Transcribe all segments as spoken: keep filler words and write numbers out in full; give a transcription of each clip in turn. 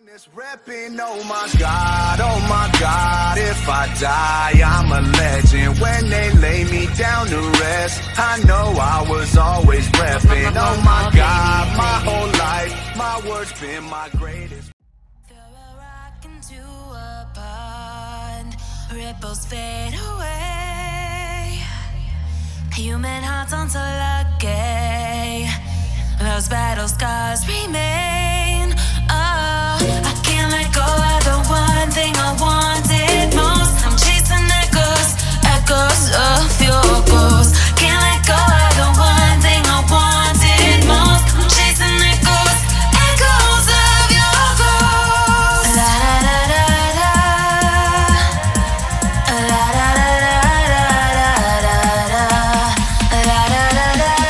Repping, oh my God, oh my God, if I die, I'm a legend. When they lay me down to rest, I know I was always repping. Oh my God, my whole life, my words been my greatest. Throw a rock into a pond, ripples fade away. Human hearts aren't so lucky, those battle scars remain. Oh, I can't let go of the one thing I wanted most. I'm chasing echoes, echoes of your ghost. Can't let go of the one thing I wanted most. I'm chasing echoes, echoes of your ghost. La da da da da, la da da da da da da, la da da da da.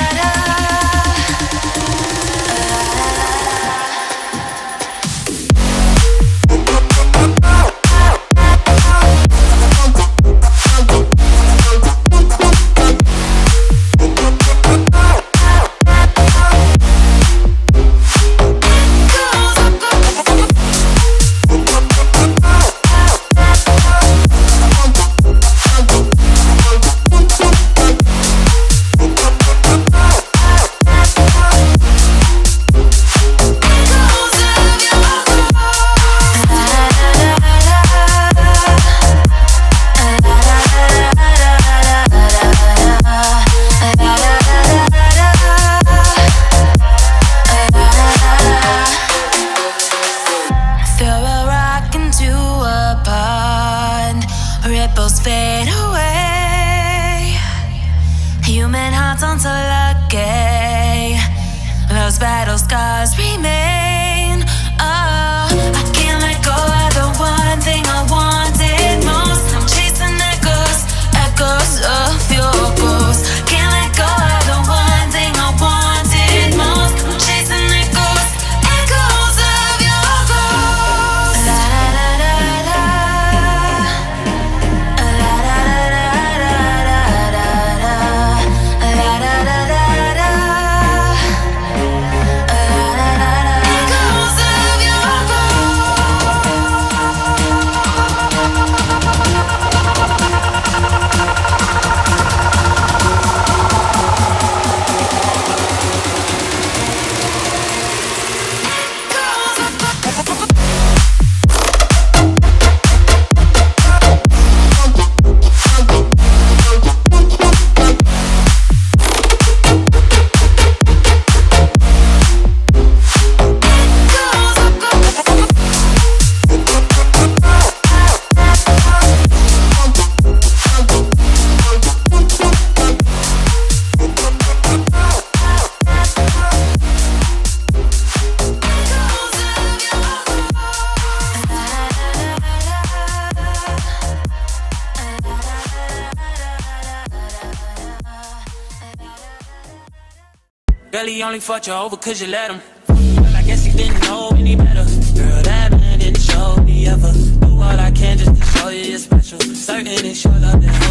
Ripples fade away. Human hearts aren't so lucky, those battle scars remain. Oh, I can't let go of the one thing I wanted most. I'm chasing echoes, echoes of your ghost. Can't let go of the one thing I wanted most. I'm chasing echoes, echoes of your ghost. La da da da da. Girl, he only fucked you over cause you let him. Well, I guess he didn't know any better. Girl, that man didn't show me ever. Do all I can just to show you you're special. Certain it's your love that